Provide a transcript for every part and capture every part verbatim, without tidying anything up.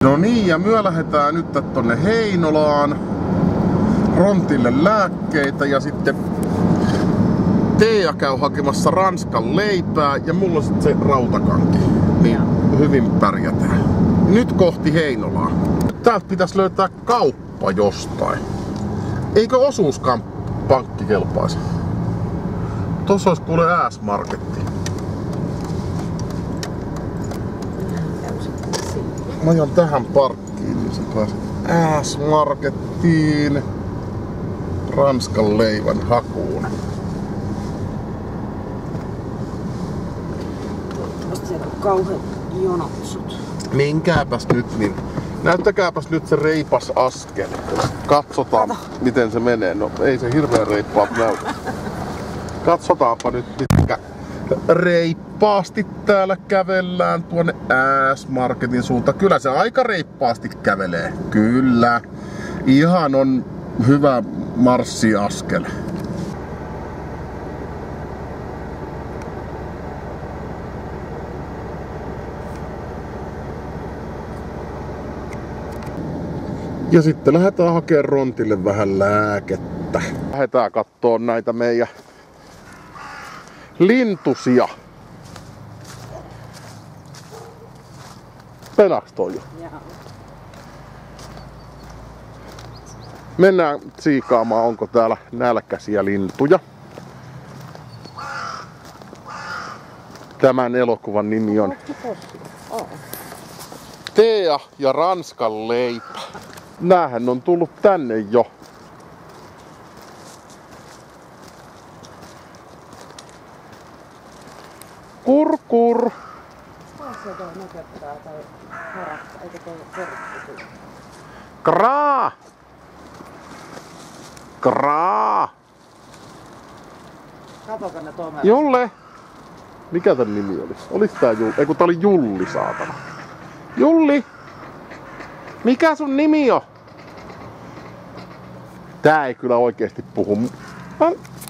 No niin, ja myö lähdetään nyt tonne Heinolaan Rontille lääkkeitä ja sitten Teija käy hakemassa Ranskan leipää ja mulla on sit se rautakanki. Niin hyvin pärjätään. Nyt kohti Heinolaa. Täältä pitäisi löytää kauppa jostain. Eikö osuuspankki kelpaisi? Tossa olisi kuule S-marketti. Mä ajan tähän parkkiin, niin sä pääset S-markettiin Ranskan leivän hakuun. Toivottavasti siellä on kauheat jonotsut. Menkääpäs nyt, niin näyttäkääpäs nyt se reipas askel. Katsotaan, Kato. Miten se menee. No ei se hirveän reippaat näytä. Katsotaanpa nyt, mitkä reippaasti täällä kävellään tuonne S-marketin suuntaan. Kyllä se aika reippaasti kävelee. Kyllä. Ihan on hyvä marssiaskel. Ja sitten lähdetään hakemaan Rontille vähän lääkettä. Lähdetään kattoo näitä meidän lintusia. Penaks toi jo? Jaa. Mennään siikaamaan, onko täällä nälkäisiä lintuja. Tämän elokuvan nimi on Teija ja Ranskan leipä. Näähän on tullut tänne jo. Kur kur. Se toi näköttää toi harakka, eikö toi korkki tule? Kraa! Kraa! Katoko ne Tomerasta? Julle! Mikä tän nimi oli? Olis tää Julli? Ei kun tää oli Julli, saatana. Julli! Mikä sun nimi on? Tää ei kyllä oikeesti puhu. Mä...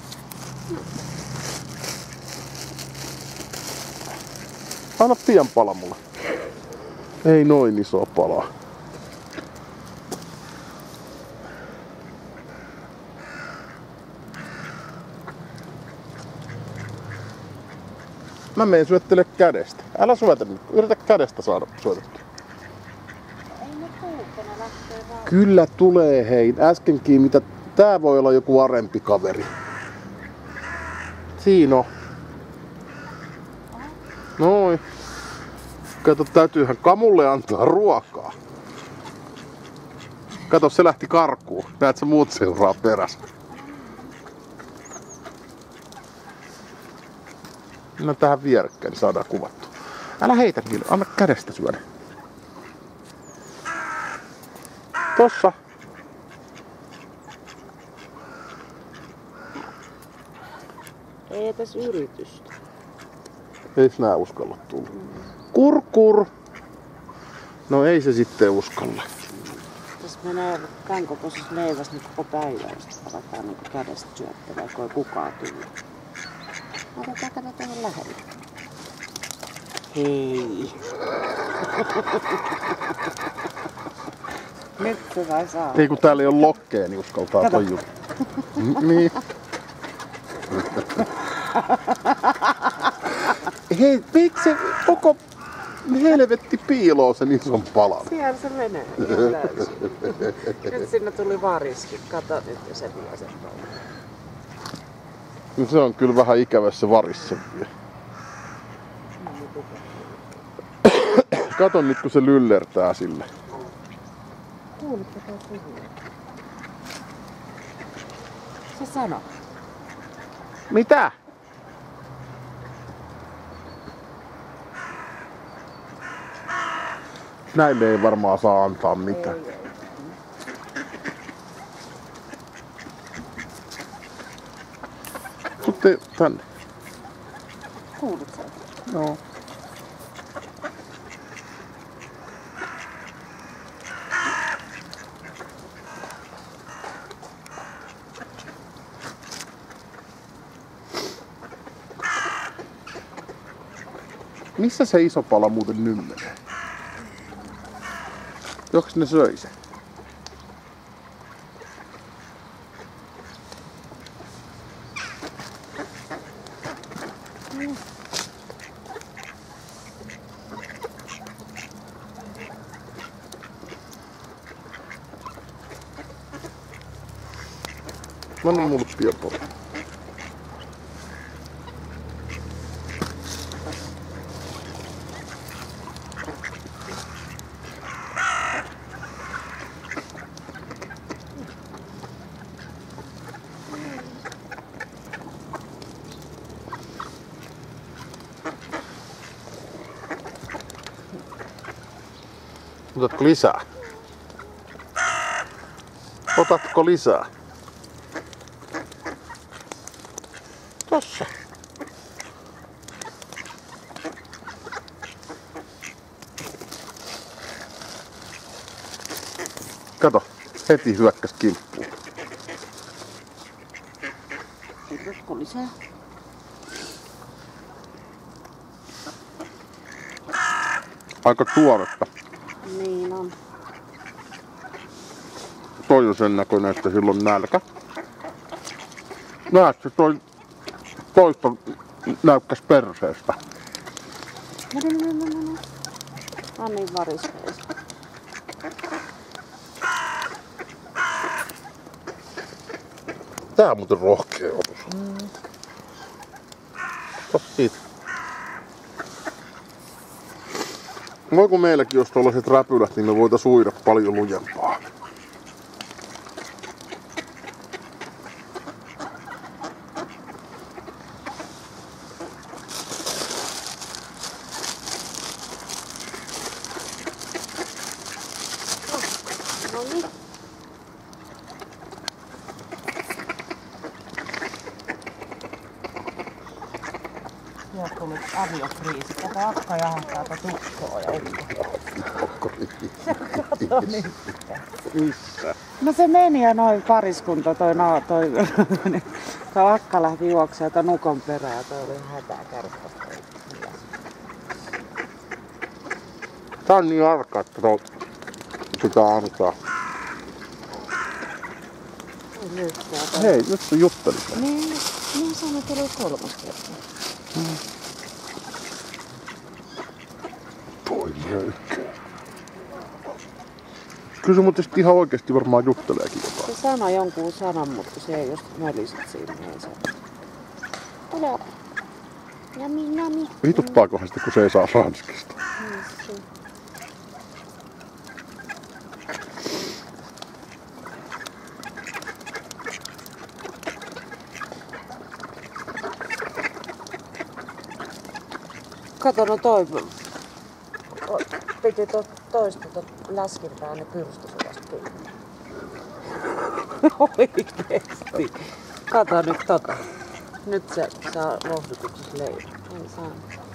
Anna pian pala mulle. Ei noin iso palaa. Mä menen syöttele kädestä. Älä syötä nyt. Yritä kädestä saada syötettyä. Ei ne tuu, kun ne lähtee vaan. Kyllä tulee hei. Äskenkin mitä... Tää voi olla joku arempi kaveri. Siinä on. Noin. Kato, täytyyhän Kamulle antaa ruokaa. Kato, se lähti karkuun. Näet sä muut seuraa perässä. No tähän vierekkäin, niin saadaan kuvattua. Älä heitä niille, anna kädestä syödä. Tossa. Ei edes yritystä. Ei nää uskalla tulla. Kur kur. No ei se sitten uskalla. Tässä menee tän kokoisessa leivässä nyt koko päivä, jos aletaan niinku kädestä syöttelee, kun ei kukaan tullut. Otetaan kato tuohon lähelle. Hei. Nyt se vai saa. Ei kun täällä ei ole lokkeja, niin uskaltaa toi juttu. Niin. Hei, miksi se koko helvetti piiloo sen ison palan? Siellä se menee. Nyt sinne tuli variski. Kato nyt, jos se vie sen palan. No se on kyllä vähän ikävä se varis sen vie. Kato nyt kun se lyllertää sille. Kuulitko toi puhua? Se sano. Mitä? Näin me ei varmaan saa antaa mitään. Ei, ei. Tutte tänne. Kuulit sä? Joo. Missä se iso pala muuten nyt menee? Joks ne söi sen? Mm. Mä annan mulle pienpolta. Otatko lisää? Otatko lisää? Tossa. Kato, heti hyökkäs kimppuun. Otatko lisää? Aika tuoretta. Niin on. Toi on sen näköinen, että sillä on nälkä. Näet se toi toista näykkäs perseestä. No, no, no, no, no. On niin varispeis. Tää on muuten rohkea otus. Mm. Tos siitä. Voi kun meilläkin jos tollaset räpylät, niin me voitais uida paljon lujempaa. No niin. Sieltä tuli aviokriisi. Kato akka jahtaa tätä tukkoa ja ukko. Kato nyt. Missä? No se meni ja noin pariskunta, toi, no, toi, toi akka lähti juoksemaan ton ukon perään ja toi oli hätää kärpästä. Tää on niin arka, että to, sitä antaa. Hei, nyt sä juttelit. Niin, niin sanoin, että oli kolmas kerta. Hmm. Voi möykkää. Kyllä se muuten ihan oikeesti varmaan jutteleekin jotain. Se sanoi jonkun sanan, mutta se ei just mölisit siinä. Ei se. Ole. Nami, nami. Vituttaakohan sitä, kun se ei saa ranskista. Niin, kato, no toi piti to, toista to, läskintää ne pyrstösulasta kyllä. Oikeesti. Kato nyt tota. Nyt se saa lohdutuksessa leipä. Ei saa.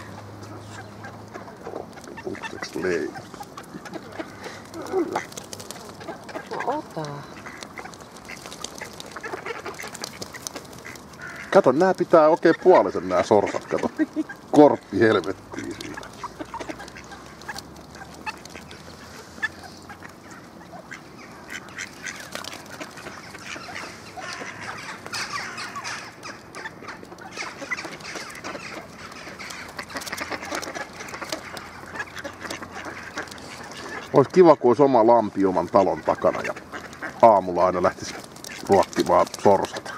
Lohdutuksessa leipä. Kyllä. No ota. Kato, nää pitää oikein puolisen nää sorsat, kato. Korppi helvettiin siinä. Ois kiva, kun olisi oma lampi oman talon takana ja aamulla aina lähtis ruokkimaan sorsat.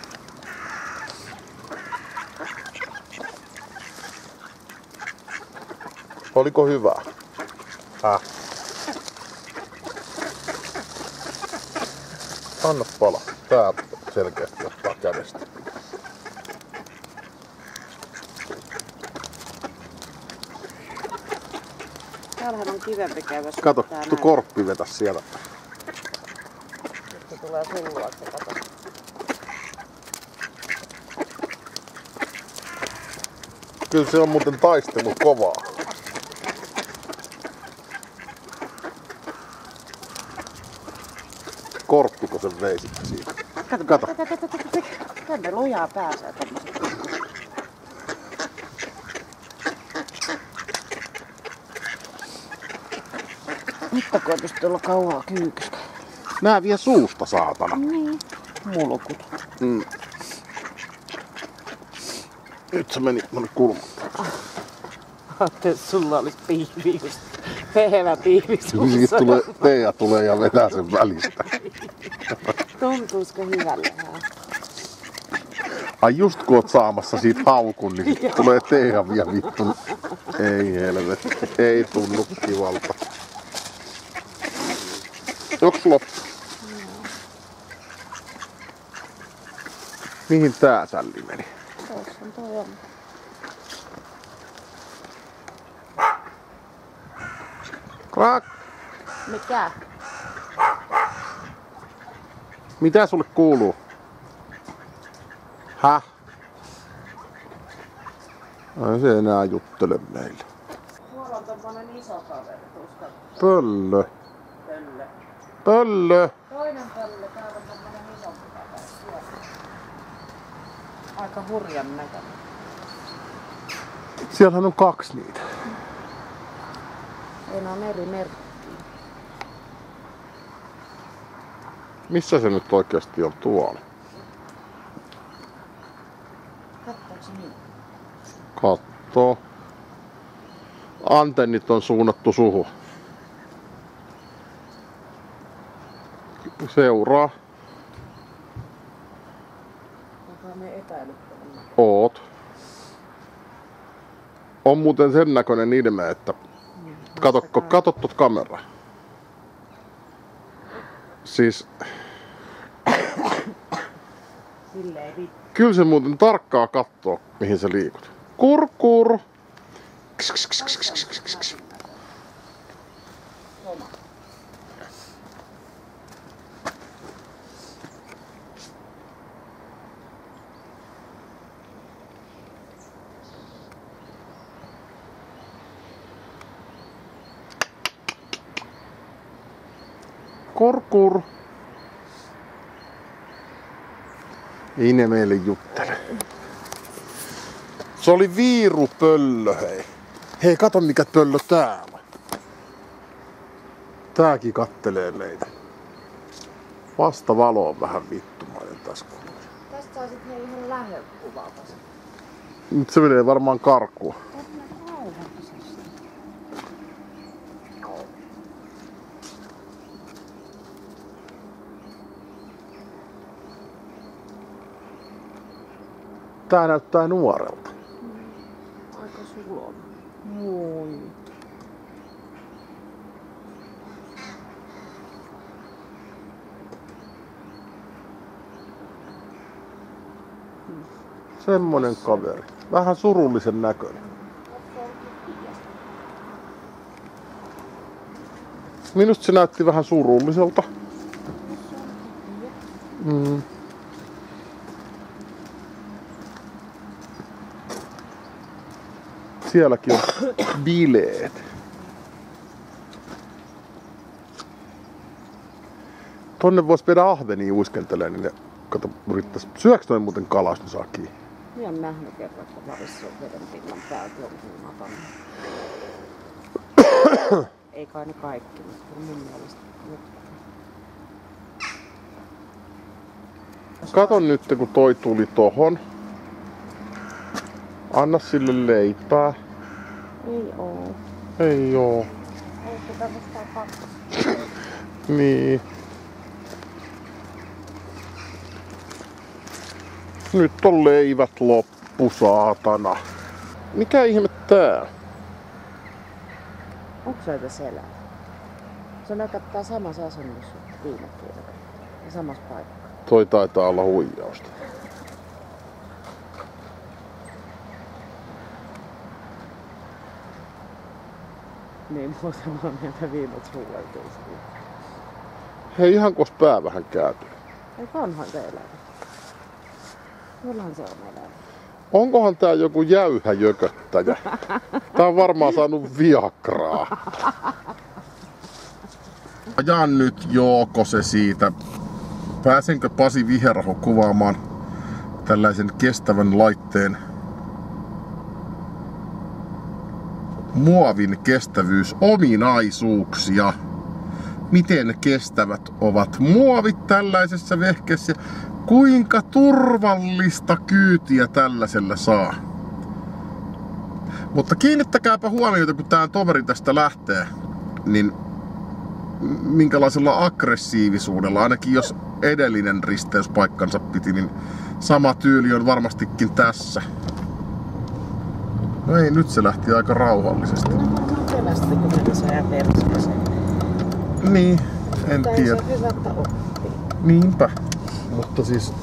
Oliko hyvää? Äh. Anna pala. Tää selkeästi ottaa kädestä. Täällähän on kivempi käydä. Kato, tuo korppi vetä siellä. Se tulee sun luokse, kato. Kyllä se on muuten taistelu kovaa. Korppiko sen vei sitten siitä? Kato, kato. kato, kato, kato, kato. Tänne lujaa pääsee tommoset. Mittakoon pystyy olla kauaa kyykystä. Nää vie suusta, saatana. Niin. Mulkut. Mm. Nyt se meni tuonne kulmaan. Ajattelin, että sulla olisi piivi just. Pehevä piivi suussa. Siitä tulee, Teija tulee ja vetää sen välistä. Tuntuisiko hyvälle? Ai just kun oot saamassa siitä haukun, niin sit tulee Teija vielä vittu. Ei helvetti. Ei tunnu kivalta. Joks loppu? Mihin tää sälli meni? Tuossa on toi on. Krak! Mikä? Mitä sulle kuuluu? Häh? Ai se enää juttele meille. Tuolla on tommonen iso kaveri, tuska. Pöllö. Pöllö. Pöllö. Toinen pöllö, täällä on tommonen isompi kaveri. Aika hurjan näköinen. Siellähän on kaksi niitä. Ei, ne on eri merkkiä. Missä se nyt oikeasti on tuolla? Katsotaanko niin? Kattoo. Antennit on suunnattu suhu. Seuraa. Onko me epäilyttävänä? Oot. On muuten sen näköinen ilme, että katokko, katot tuot kameraa. Siis Silleen vittu. kyllä se muuten tarkkaa kattoo, mihin sä liikut. Kur kur. Kss, kss, kss, kss, kss, kss, kss. Kur kur. Ei ne meille juttele. Se oli viirupöllö, hei. Hei, kato mikä pöllö täällä. Tääkin kattelee meitä. Vasta valo on vähän vittumainen tässä kulmassa. Tästä saisit hei ihan lähellä kuvata sen. Nyt se menee varmaan karkuun. Tää näyttää nuorelta. Aika sulona. Moi. Semmonen kaveri. Vähän surullisen näköinen. Minusta se näytti vähän surulliselta. Mm. Sielläkin on bileet. Tonne vois viedä ahvenia uiskentelee, niin ne kato, yrittäis. Syöks noin muuten kalaa, jos ne saa kiinni? Minä olen nähnyt kerran, että varissa on veden pinnan päältä jonkun matan. Ei kai ne kaikki, mutta mun mielestä jotkut. Kato nyt, kun toi tuli tohon. Anna sille leipää. Ei oo. Ei oo. Oletko tämmöstä kaksi? Niin. Nyt on leivät loppu, saatana. Mikä ihme tää? Onko se tässä elää? Se näyttää samassa asunnossa viime kerralla. Ja samassa paikassa. Toi taitaa olla huijausta. Niin, mua samaa mieltä viimeiset huueltuisi. Hei, ihan kos pää vähän kääntyy. Eikö onhan se elävä? Kyllähän se on elävä. Onkohan tää joku jäyhäjököttäjä? Tää on varmaan saanut viagraa. Ajan nyt jooko se siitä. Pääsenkö Pasi Viherho kuvaamaan tällaisen kestävän laitteen muovin kestävyysominaisuuksia? miten kestävät ovat muovit tällaisessa vehkeessä. Kuinka turvallista kyytiä tällaisella saa. Mutta kiinnittäkääpä huomiota, kun tää toveri tästä lähtee, niin minkälaisella aggressiivisuudella, ainakin jos edellinen risteyspaikkansa piti, niin sama tyyli on varmastikin tässä. No ei, nyt se lähti aika rauhallisesti. No mä pelästyn, kun mennä se jää perseeseen. Niin, en Tää tiedä. se on hyvä, että oppii. Niinpä. Mutta siis...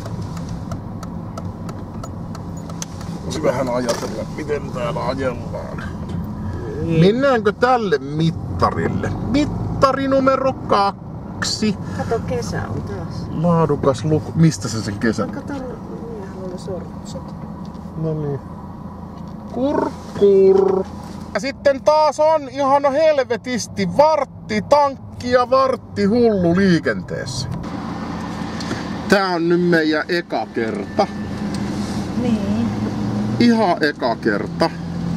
Voisi vähän ajatella, miten täällä ajellaan. Mennäänkö tälle mittarille? Mittari numero kaksi. Kato, kesä on taas. Laadukas luku. Mistä sä sen kesän? Kato, minä haluan ne sortset. No niin. Kur, kur. Ja sitten taas on ihan helvetisti vartti tankki ja vartti hullu liikenteessä. Tää on nyt meidän eka kerta. Niin. Ihan eka kerta.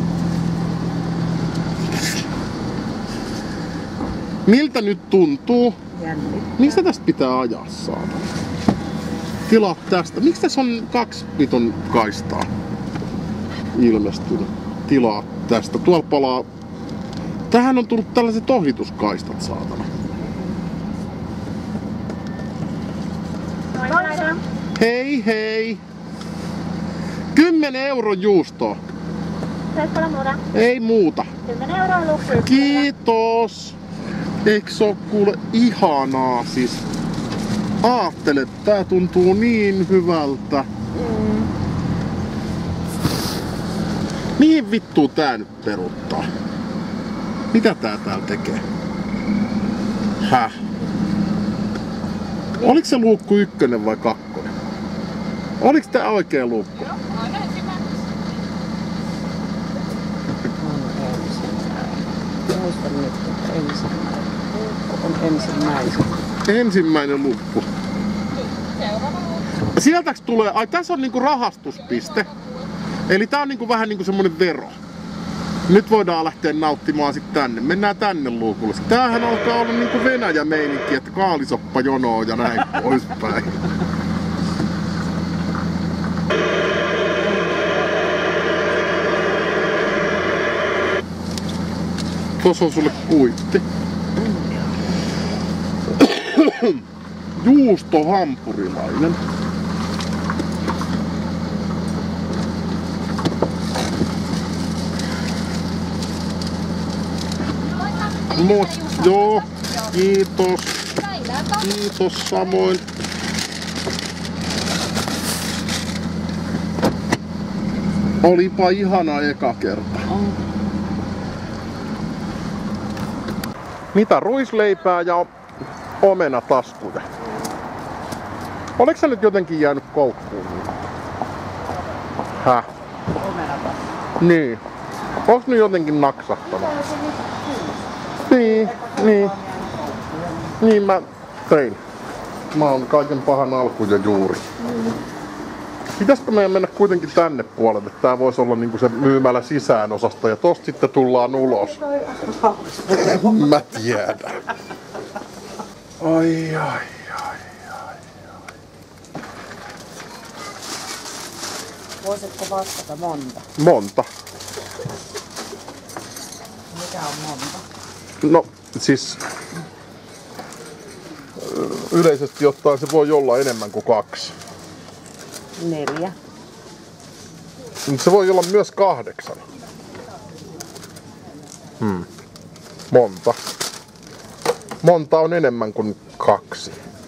Miltä nyt tuntuu? Jännittää. Mistä tästä pitää ajaa saada? Tilaa tästä. Miksi tässä on kaksi vitun kaistaa ilmestynyt? Tilaa tästä. Tuolla palaa... Tähän on tullut tällaiset ohituskaistat, saatana. Hei hei! Kymmenen euron juustoa. Ei muuta. kymmenen euroa lukku. Kiitos! Eikö se oo kuule ihanaa siis? Aattele, tää tuntuu niin hyvältä. Mm. Mihin vittuun tää nyt peruttaa? Mitä tää täällä tekee? Häh? Oliko se luukku ykkönen vai kakkonen? Oliko tää oikea luukku? Muistan nyt, että ensimmäinen on ensimmäisen. Ensimmäinen luukku. Sieltäks tulee, ai tässä on niinku rahastuspiste. Eli tää on niinku vähän niinku semmonen vero. Nyt voidaan lähteä nauttimaan sit tänne. Mennään tänne luukulle. Tämähän alkaa olla niinku Venäjä-meininki, että kaalisoppa jonoa ja näin poispäin. Tuossa on sulle kuitti. Juustohampurilainen. No, joo, kiitos. Kiitos samoin. Olipa ihana eka kerta. Mitä ruisleipää ja omenataskuja? Oliko se nyt jotenkin jäänyt koukkuun? Häh? Niin. Onks nyt jotenkin naksahtanut? Niin, niin. Niin mä tein. Mä oon kaiken pahan alku ja juuri. Pitäisikö meidän mennä kuitenkin tänne puolelle? Tää voisi olla niinku se myymälä sisäänosasta ja tosta sitten tullaan ulos. Mä tiedän. Ai ai ai ai. Voisitko vastata monta? Monta. Mikä on monta? No siis yleisesti ottaen se voi olla enemmän kuin kaksi. Neljä. Mutta se voi olla myös kahdeksan. Hmm. Monta. Monta on enemmän kuin kaksi.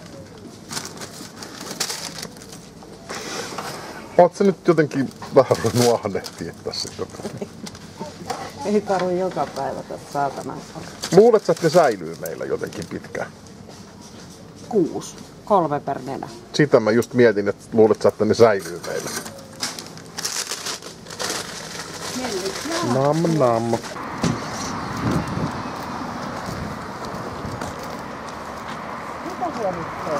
Oot sä nyt jotenkin vähän nuohnehtia tässä? Ei tarvi joka päivä tästä saatana. Luulet sä, että ne säilyy meillä jotenkin pitkään? Kuusi. Kolme per nenä. Sitä mä just mietin, että luulet sä, että ne säilyy meillä. Nam nam. Mitä siellä nyt on?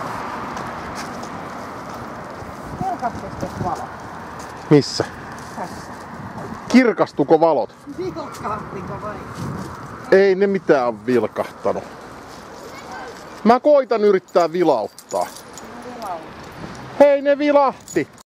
Kirkastuiko valot? Missä? Tässä. Kirkastuko valot? Vilkahtiko vai? Ei ne mitään on vilkahtanut. Mä koitan yrittää vilauttaa. Hei, ne vilahti!